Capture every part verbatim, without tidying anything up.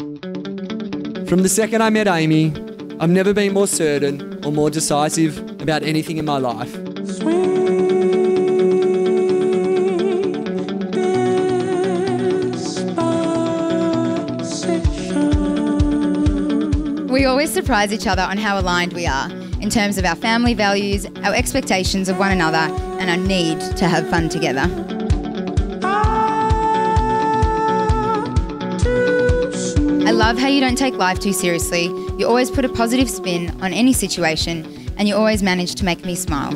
From the second I met Amy, I've never been more certain or more decisive about anything in my life. We always surprise each other on how aligned we are in terms of our family values, our expectations of one another, and our need to have fun together. I love how you don't take life too seriously. You always put a positive spin on any situation, and you always manage to make me smile.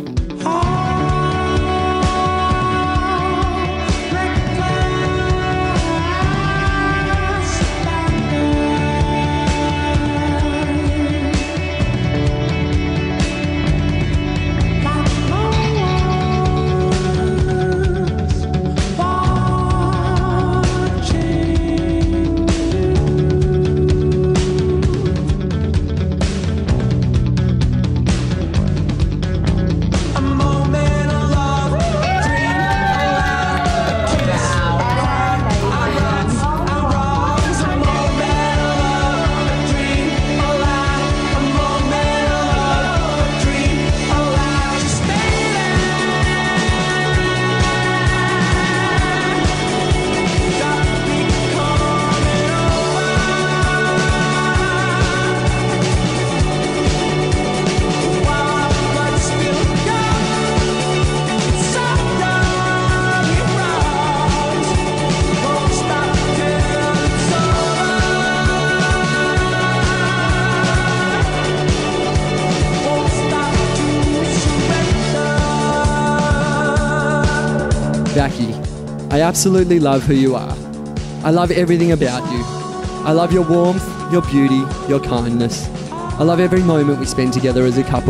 Becky, I absolutely love who you are. I love everything about you. I love your warmth, your beauty, your kindness. I love every moment we spend together as a couple.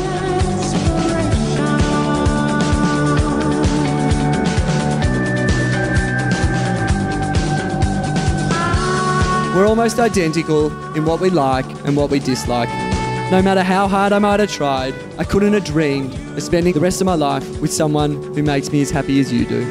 We're almost identical in what we like and what we dislike. No matter how hard I might have tried, I couldn't have dreamed of spending the rest of my life with someone who makes me as happy as you do.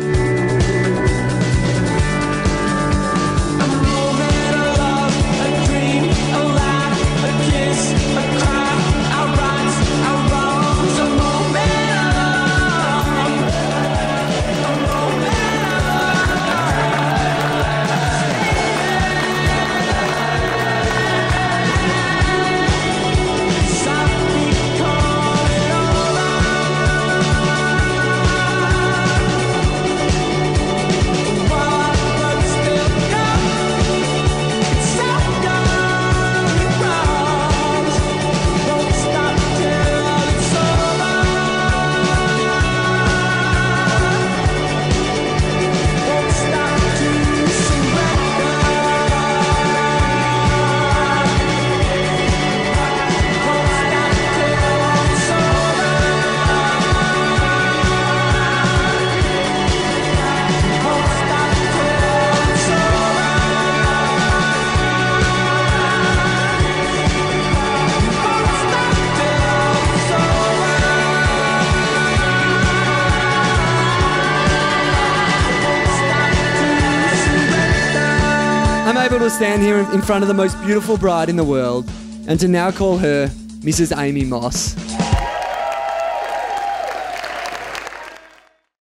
I'm able to stand here in front of the most beautiful bride in the world and to now call her Missus Amy Moss.